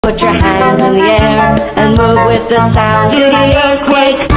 Put your hands in the air and move with the sound. Do the earthquake.